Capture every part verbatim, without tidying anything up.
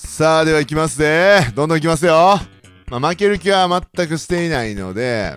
さあ、では行きますね。どんどん行きますよ。まあ、負ける気は全くしていないので、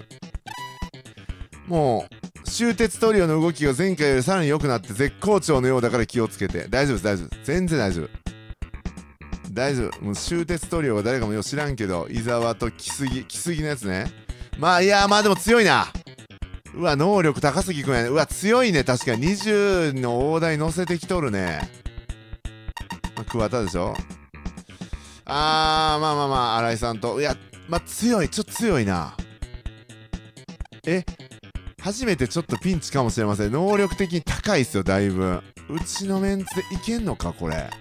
もう、終鉄トリオの動きが前回よりさらに良くなって絶好調のようだから気をつけて。大丈夫です、大丈夫です。全然大丈夫。大丈夫。もう終鉄トリオは誰かもよう知らんけど、伊沢と木杉、木杉のやつね。まあ、いや、まあでも強いな。うわ、能力高杉くんやね。うわ、強いね。確かににじゅうの大台乗せてきとるね。まあ、桑田でしょ。あー、まあまあまあ、新井さんと。いや、まあ強い。ちょっと強いな。え初めてちょっとピンチかもしれません。能力的に高いっすよ、だいぶ。うちのメンツでいけんのか、これ。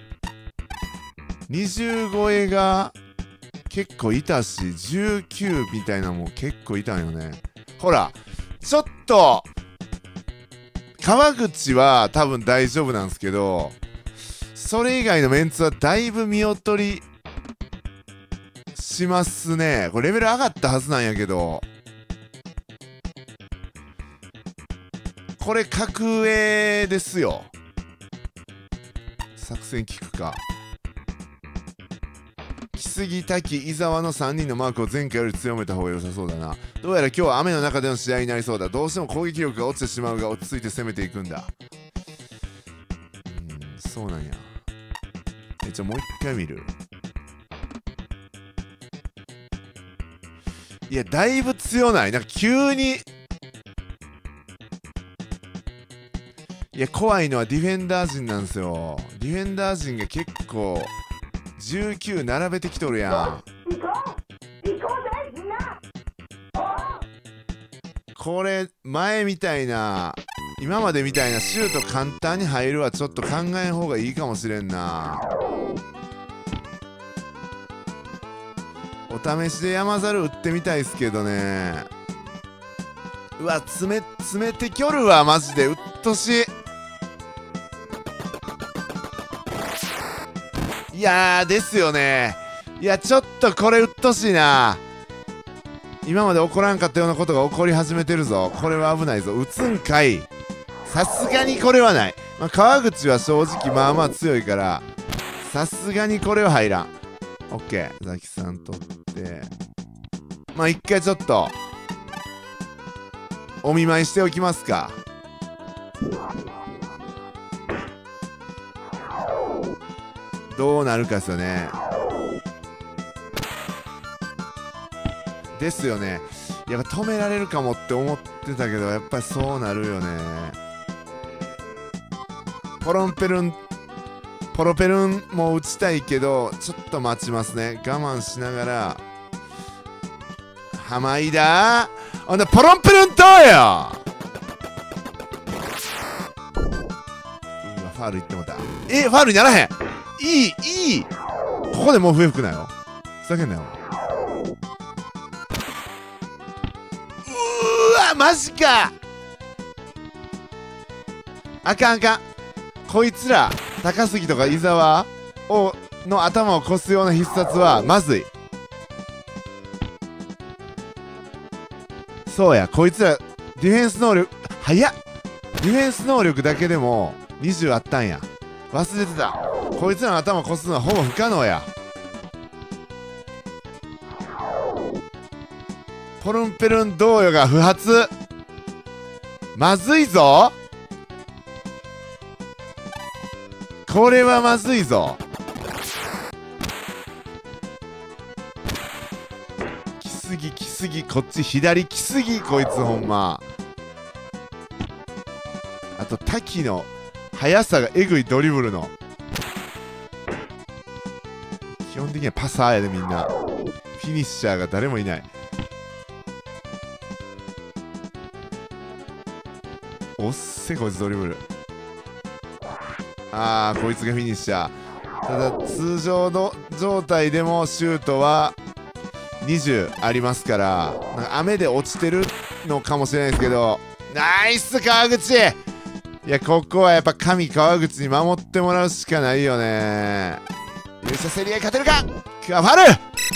にじゅう超えが結構いたし、じゅうきゅうみたいなのも結構いたんよね。ほら、ちょっと、川口は多分大丈夫なんですけど、それ以外のメンツはだいぶ見劣りしますね。これレベル上がったはずなんやけど、これ格上ですよ。作戦聞くか。木杉、滝、伊沢のさんにんのマークを前回より強めた方が良さそうだな。どうやら今日は雨の中での試合になりそうだ。どうしても攻撃力が落ちてしまうが落ち着いて攻めていくんだ。うん、そうなんや。え、じゃあもう一回見る。いや、だいぶ強ない。なんか急に。いや、怖いのはディフェンダー陣なんですよ。ディフェンダー陣が結構じゅうきゅう並べてきとるやん。これ前みたいな、今までみたいなシュート簡単に入るはちょっと考えん方がいいかもしれんな。お試しで山猿打ってみたいっすけどね。うわ、詰め詰めてきょるわ、マジでうっとしい。いやーですよね。いや、ちょっとこれうっとしいな。今まで起こらんかったようなことが起こり始めてるぞ。これは危ないぞ。打つんかい。さすがにこれはない。まあ、川口は正直まあまあ強いからさすがにこれは入らん。オッケー、ザキさん取ってまあ一回ちょっとお見舞いしておきますか。どうなるかですよね。ですよね。やっぱ止められるかもって思ってたけどやっぱりそうなるよね。ポロンペルンポロペルンも打ちたいけどちょっと待ちますね。我慢しながら浜井だほんでポロンペルンどうよ。うわファールいってもた。えファールにならへん。いいいいここでもう笛吹くなよ。ふざけんなよ。うわマジか。あかんあかん。こいつら高杉とか伊沢をの頭を越すような必殺はまずい。そうやこいつらディフェンス能力早っ。ディフェンス能力だけでもにじゅうあったんや。忘れてた。こいつらの頭を越すのはほぼ不可能や。ポルンペルン同様が不発。まずいぞこれはまずいぞ。来すぎ来すぎこっち左来すぎこいつほんま。あと滝の速さがえぐい。ドリブルの基本的にはパサーやでみんな。フィニッシャーが誰もいない。おっせこいつドリブル。あーこいつがフィニッシャー。ただ通常の状態でもシュートはにじゅうありますからなんか雨で落ちてるのかもしれないですけど。ナイス川口。いやここはやっぱ神川口に守ってもらうしかないよね。優勝セリア勝てるか。ファル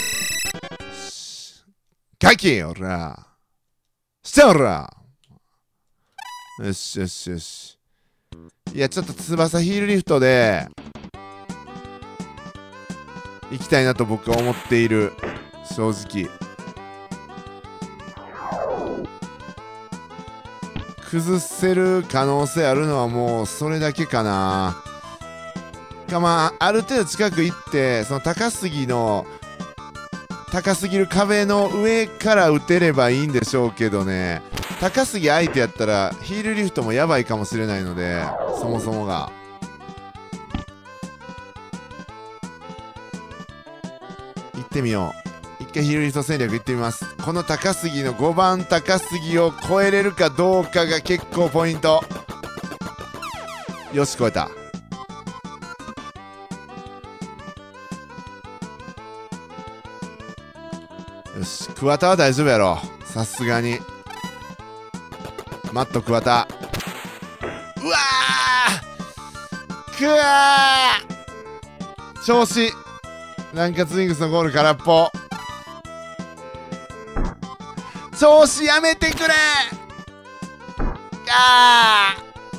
カキおらしておら。よしよしよし。いやちょっと翼ヒールリフトでいきたいなと僕は思っている。正直崩せる可能性あるのはもうそれだけかな。かまあある程度近く行ってその高すぎの高すぎる壁の上から打てればいいんでしょうけどね。高すぎ相手やったらヒールリフトもやばいかもしれないので、そもそもが行ってみよう。一回ヒールリフト戦略行ってみます。この高すぎのごばん高すぎを超えれるかどうかが結構ポイント。よし超えた。よし桑田は大丈夫やろ。さすがにマット桑田。うわーくわー調子南葛ウィングスのゴール空っぽ。調子やめてくれ。あ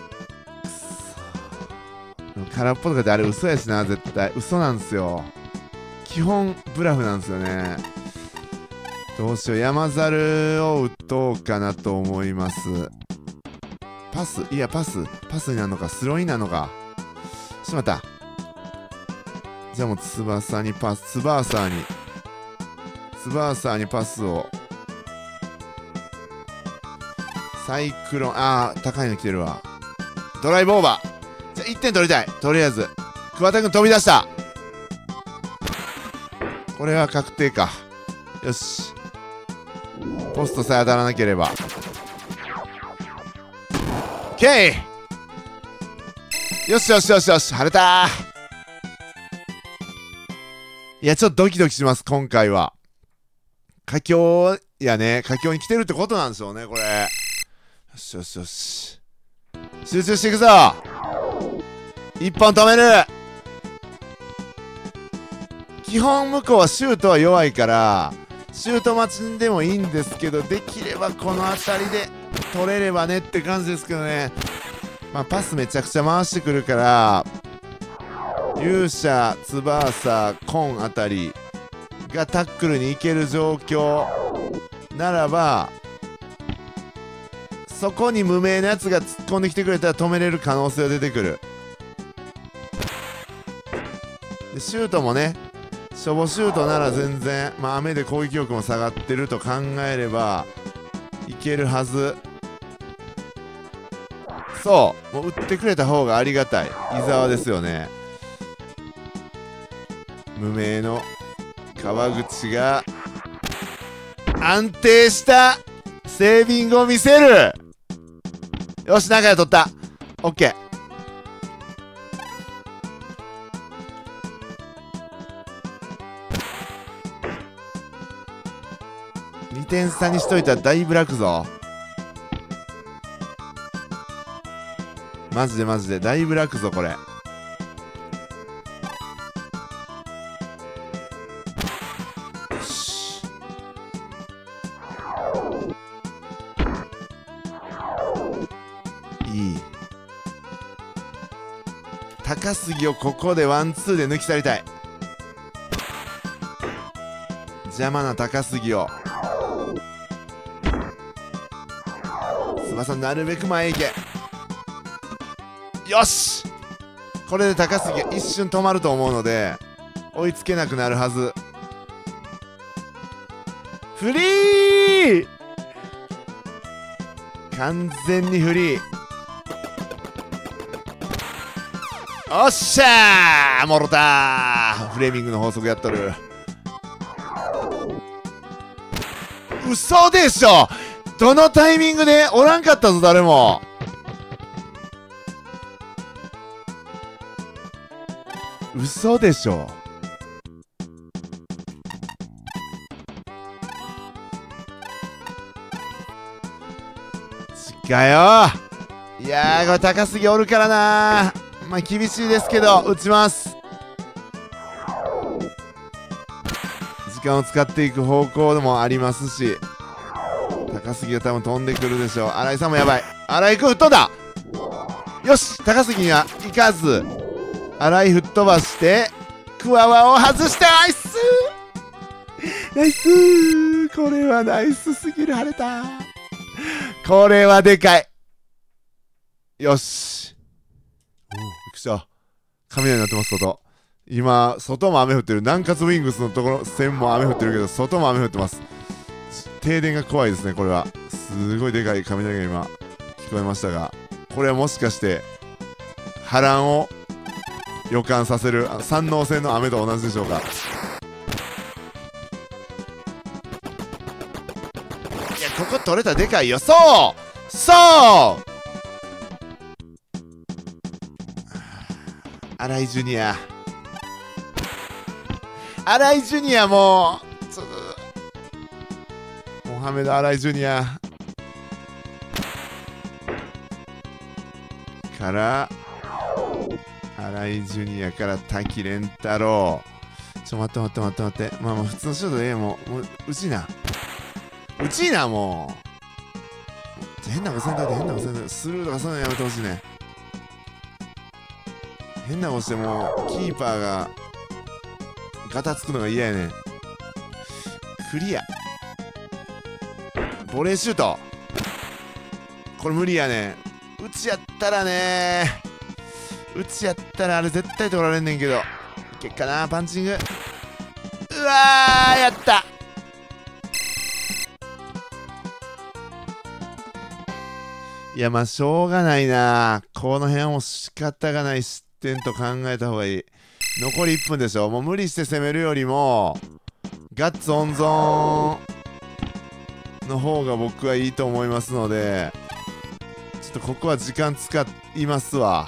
ー空っぽとかってあれ嘘やしな。絶対嘘なんですよ。基本ブラフなんですよね。どうしよう。山猿を打とうかなと思います。パスいやパスパスになるのかスローインなのか。しまった。じゃあもう翼にパス、ツバーサーにツバーサーにパスを。サイクロン、あー高いの来てるわ。ドライブオーバー。じゃあいってん取りたい。とりあえず桑田君飛び出した。これは確定か。よしポストさえ当たらなければ OK。 よしよしよしよし晴れたー。いやちょっとドキドキします今回は。佳境やね。佳境に来てるってことなんでしょうねこれ。よしよしよし集中していくぞ。一本止める。基本向こうはシュートは弱いからシュート待ちでもいいんですけど、できればこの辺りで取れればねって感じですけどね。まあパスめちゃくちゃ回してくるから勇者、ツバーサ、コンあたりがタックルに行ける状況ならば、そこに無名なやつが突っ込んできてくれたら止めれる可能性が出てくる。でシュートもねしょぼシュートなら全然、まあ雨で攻撃力も下がってると考えればいけるはず。そうもう打ってくれた方がありがたい伊沢ですよね。無名の川口が安定したセービングを見せる。よし中谷取った。 OK。にてん差にしといたらだいぶ楽ぞ。マジでマジでだいぶ楽ぞこれ。よしいい。高杉をここでワンツーで抜き去りたい。邪魔な高杉を翼なるべく前へ行け。よしこれで高杉が一瞬止まると思うので追いつけなくなるはず。フリー完全にフリー。おっしゃーもろたー。フレーミングの法則やっとる。嘘でしょ。どのタイミングでおらんかったぞ誰も。嘘でしょ。近よ。いやーこれ高すぎおるからな。まあ厳しいですけど打ちます。時間を使っていく方向でもありますし、高杉が多分飛んでくるでしょう。新井さんもやばい。新井君吹っ飛んだ。よし高杉には行かず新井吹っ飛ばしてクワワを外してナイスナイスこれはナイスすぎる。晴れた。これはでかい。よし。おお、びっくりした。雷になってます、外。今、外も雨降ってる。南葛ウィングスのところ、線も雨降ってるけど、外も雨降ってます。停電が怖いですね、これは。すごいでかい雷が今、聞こえましたが、これはもしかして、波乱を予感させる、山王線の雨と同じでしょうか。いや、ここ取れたらでかいよ。そうそう新井ジュニア新井ジュニアもうちょっとモハメド・新井ジュニアから新井ジュニアから滝蓮太郎。ちょ待って待って待って待って。まあまあ普通のシュートでええ。もうもううちいなうちいな。もう変なことせんといて変なことせんといて。スルーとかそういうのやめてほしいね。変なことしてもキーパーがガタつくのが嫌やねん。クリアボレーシュートこれ無理やねん。うちやったらねうちやったらあれ絶対取られんねんけどいけっかな。パンチングうわーやった。いやまあしょうがないな。この辺はもう仕方がない失点と考えた方がいい。残りいっぷんでしょ。もう無理して攻めるよりもガッツ温存の方が僕はいいと思いますので、ちょっとここは時間使いますわ。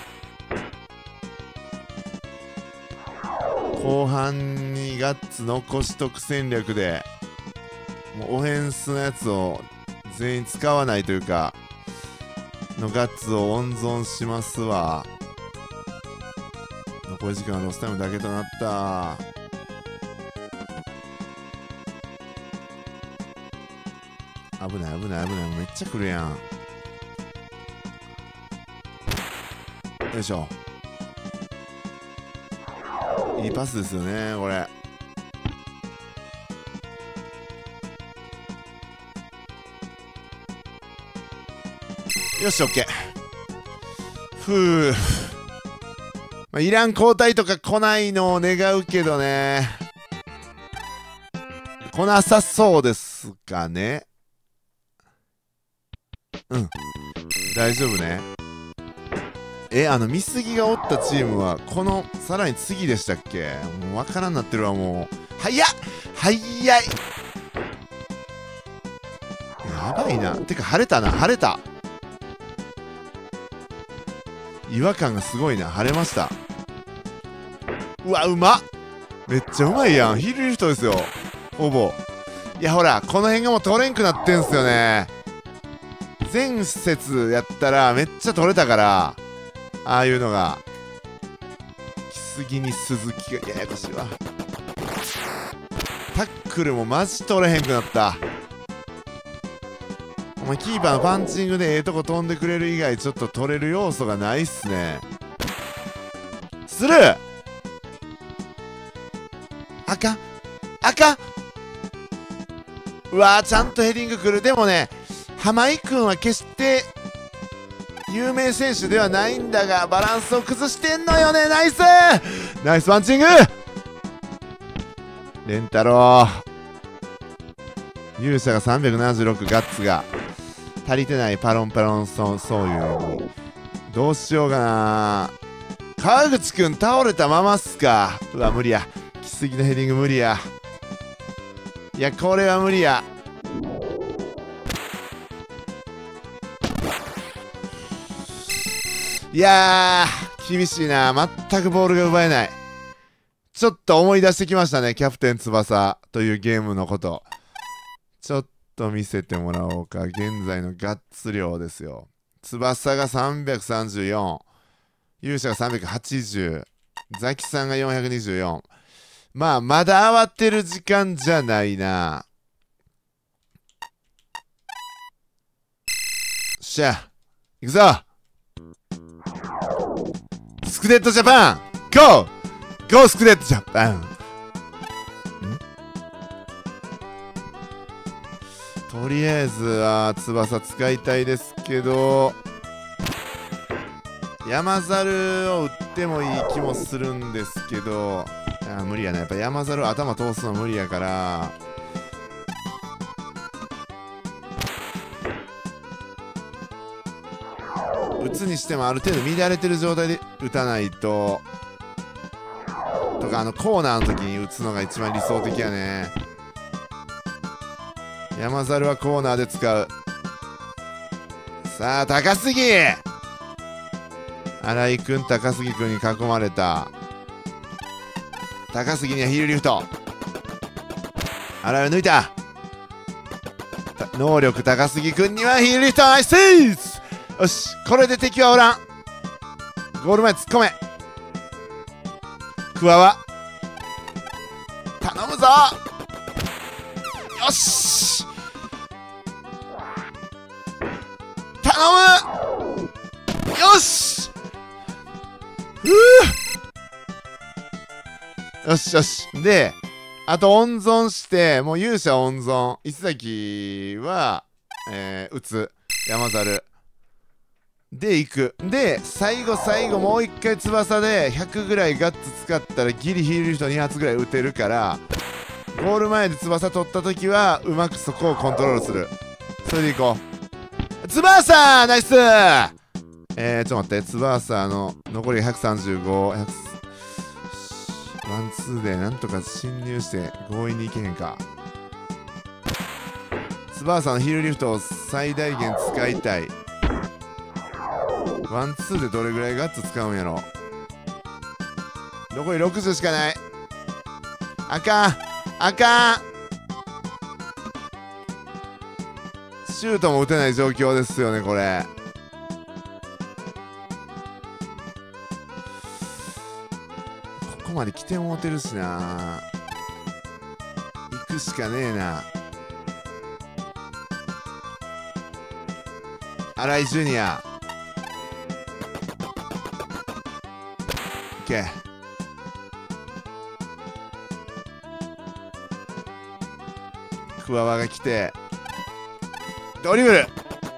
後半にガッツ残しとく戦略でもうオフェンスのやつを全員使わないというかのガッツを温存しますわ。残り時間はロスタイムだけとなった。危ない危ない危ない。めっちゃ来るやん。よいしょ。いいパスですよねこれ。よし OK。 ふう、まあ、いらん交代とか来ないのを願うけどね。来なさそうですかね。うん大丈夫ね。えあの見過ぎがおったチームはこのさらに次でしたっけ。もうわからんなってるわ。もう早っ早いやばいな。てか晴れたな。晴れた。違和感がすごいな。晴れました。うわうまっ。めっちゃうまいやん。ヒールリフトですよほぼ。いやほらこの辺がもう取れんくなってんすよね。前節やったらめっちゃ取れたから、ああいうのが来すぎに鈴木がややこしいわ。タックルもマジ取れへんくなった。お前キーパーのパンチングでええとこ飛んでくれる以外ちょっと取れる要素がないっすね。スルーあかんあかん。うわーちゃんとヘディングくる。でもね浜井くんは決して有名選手ではないんだがバランスを崩してんのよね。ナイスナイスパンチング蓮太郎。勇者がさんびゃくななじゅうろく、ガッツが足りてない。パロンパロンソンそういうにどうしようかな。川口くん倒れたままっすか。うわ無理や。来すぎのヘディング無理や。いやこれは無理や。いやー厳しいな。全くボールが奪えない。ちょっと思い出してきましたねキャプテン翼というゲームのこと。ちょっと見せてもらおうか。現在のガッツ量ですよ。翼がさんびゃくさんじゅうよん、勇者がさんびゃくはちじゅう、ザキさんがよんひゃくにじゅうよん。まあまだ慌てる時間じゃないな。しゃ行くぞスクデッドジャパンゴーゴースクレットジャパン。んとりあえずは翼使いたいですけど、山猿を撃ってもいい気もするんですけど、あ無理やな。やっぱ山猿頭通すの無理やから、撃つにしてもある程度乱れてる状態で撃たないと、とかあのコーナーの時に撃つのが一番理想的やね。山猿はコーナーで使う。さあ高杉、新井くん高杉くんに囲まれた。高杉にはヒールリフト。新井を抜いた。能力高杉くんにはヒールリフト。ナイスース。よし、これで敵はおらん。ゴール前突っ込め。クワは頼むぞ。よし頼む。よしふう。よしよし。であと温存して、もう勇者温存。石崎はえー、打つ山猿で行く。で最後最後もう一回翼でひゃくぐらいガッツ使ったらギリヒールリフトに発ぐらい打てるから、ゴール前で翼取った時はうまくそこをコントロールする。それでいこう。翼ナイス。えー、ちょっと待って。翼の残りひゃくさんじゅうご、ひゃくワンツーでなんとか侵入して強引にいけへんか。翼のヒールリフトを最大限使いたい。ワンツーでどれぐらいガッツ使うんやろ。残りろくじゅうしかない。あかんあかん。シュートも打てない状況ですよねこれ。ここまで来てもうてるしな。行くしかねえな。新井ジュニアオッケー。クワワが来てドリブル。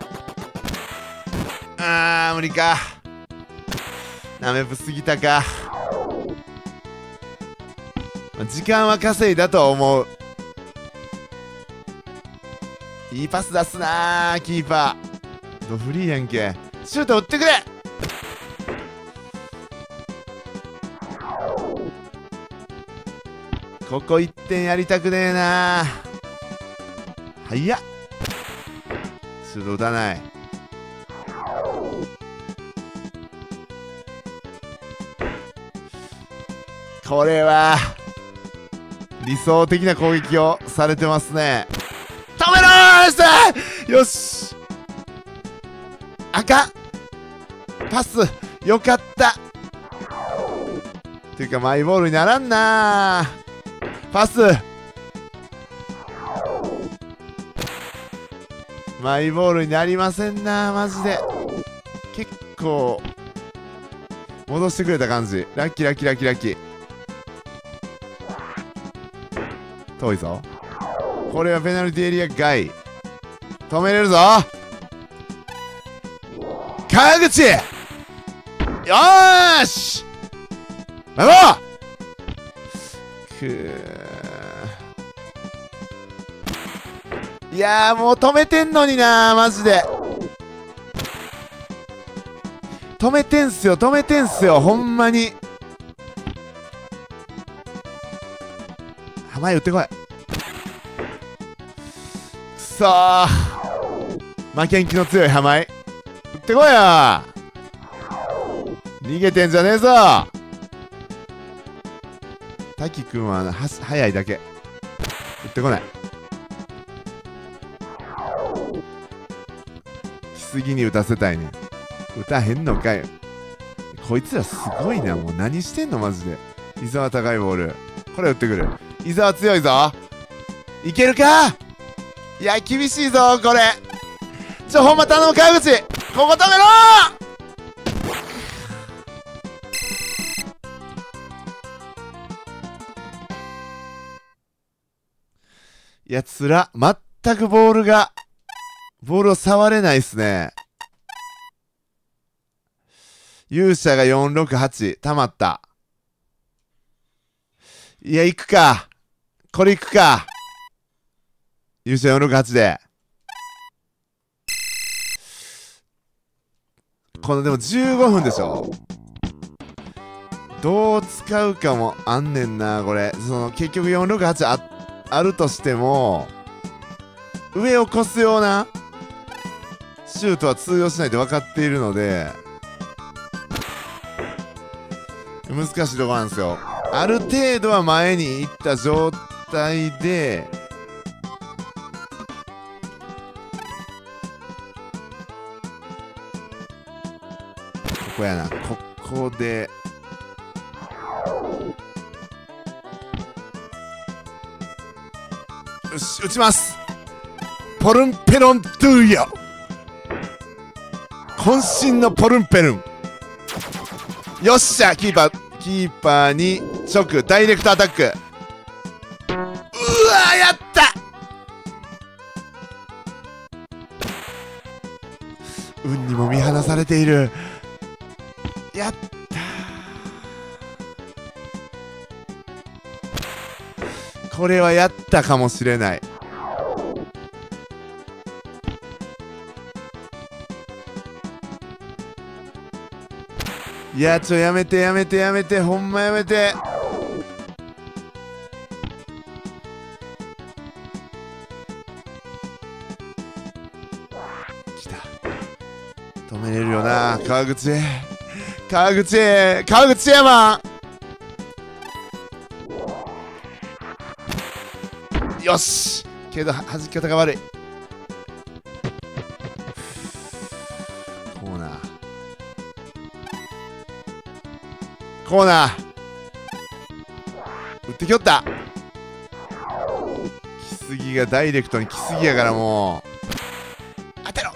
あー無理か。なめぶすぎたか。時間は稼いだとは思う。いいパス出すなーキーパー。ドフリーやんけ。シュート打ってくれ。ここいってんやりたくねえな。はいやシュート打たない。これは理想的な攻撃をされてますね。止めろー。よし赤パスよかった。っていうかマイボールにならんな。パスマイボールになりませんなマジで。結構戻してくれた感じ。ラッキーラッキーラッキーラッキー。遠いぞ。これはペナルティエリア外。止めれるぞ川口。よーしマイボーくー。いやーもう止めてんのになマジで。止めてんすよ止めてんすよほんまに。濱家打ってこい。くそー負けん気の強い濱家打ってこいよ。逃げてんじゃねえぞ。滝くんはは速いだけ。打ってこない。来すぎに打たせたいね。打たへんのかよ。こいつらすごいな。もう何してんのマジで。伊沢高いボール。これ打ってくる。伊沢強いぞ。いけるか。いや厳しいぞこれ。ちょほんま頼む川口。ここ止めろー。 やつら全くボールがボールを触れないっすね。勇者がよんろくはちたまった。いや行くか、これ行くか。勇者よんろくはちでこのでもじゅうごふんでしょ。どう使うかもあんねんなこれ。その結局よんろくはち あ, あるとしても上を越すようなシュートは通用しないと分かっているので難しいところなんですよ。ある程度は前に行った状態でここやな、ここでよし打ちます。ポルンペロンドゥーヨ、渾身のポルンペルン。よっしゃ、キーパーキーパーに直ダイレクトアタック。うわーやった。運にも見放されている。やったー、これはやったかもしれない。いやちょやめてやめてやめて、ほんまやめて。来た、止めれるよな川口。川口川口山、よし。けど弾き方が悪い。コーナーコーナー打ってきよった。来すぎがダイレクトに来すぎやからもう当てろ。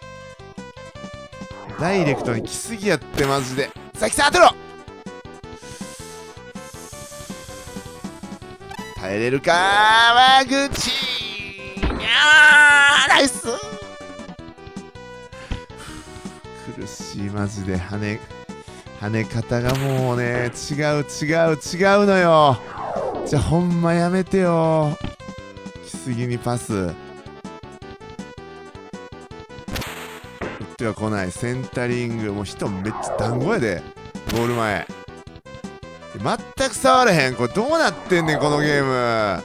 ダイレクトに来すぎやってマジで。さきさん当てろ。耐えれるか川口。いやーナイス。苦しいマジで。跳ね跳ね方がもうね違う違う違うのよ。じゃあほんまやめてよ。来すぎにパス打っては来ない。センタリングもう人めっちゃ団子やで。ゴール前全く触れへん。これどうなってんねんこのゲーム。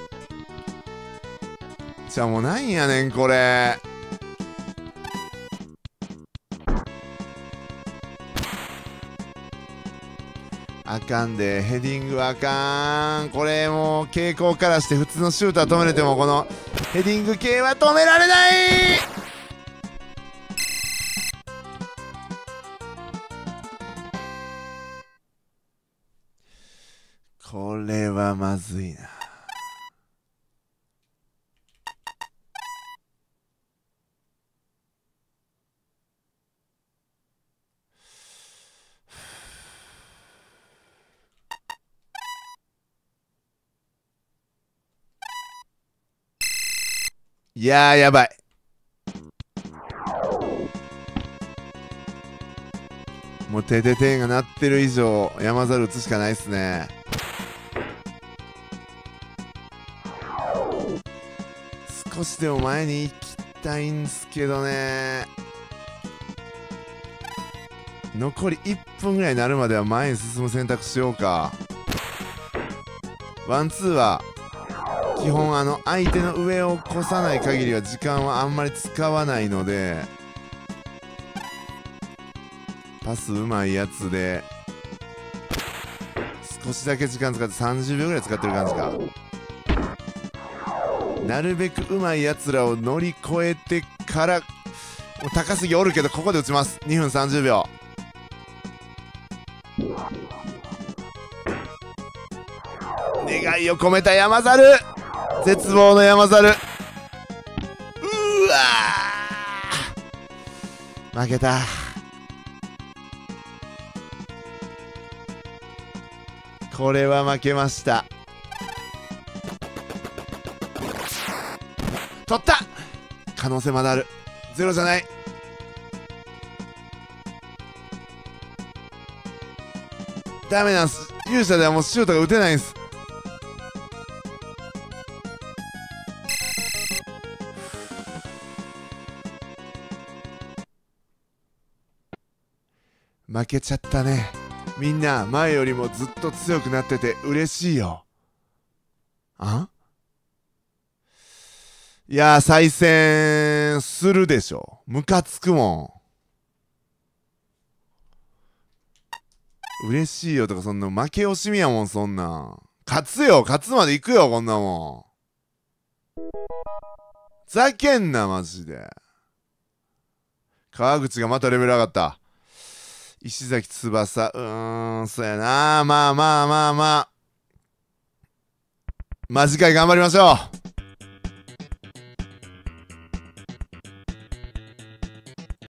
じゃあもうなんやねんこれ。あかんで、ヘディングあかん。これもう傾向からして普通のシュートは止めれてもこのヘディング系は止められない。これはまずいな。いやーやばい。もうてててんが鳴ってる以上山猿打つしかないっすね。少しでも前に行きたいんすけどね。残りいっぷんぐらいになるまでは前に進む選択しようか。ワンツーは基本あの相手の上を越さない限りは時間はあんまり使わないので、パスうまいやつで少しだけ時間使ってさんじゅうびょうぐらい使ってる感じか。なるべくうまいやつらを乗り越えてから、もう高すぎおるけどここで打ちます。にふんさんじゅうびょう。願いを込めた山猿、絶望の山猿。うわー負けた。これは負けました。 取った。可能性まだある。ゼロじゃない。ダメなんす。勇者ではもうシュートが打てないんす。負けちゃったね。みんな前よりもずっと強くなってて嬉しいよ。あ？いやー、再戦するでしょ。ムカつくもん。嬉しいよとか、そんな負け惜しみやもん、そんなん。勝つよ、勝つまで行くよ、こんなもん。ふざけんな、マジで。川口がまたレベル上がった。石崎翼、うーん、そうやな。まあまあまあまあ。マジかい頑張りましょう。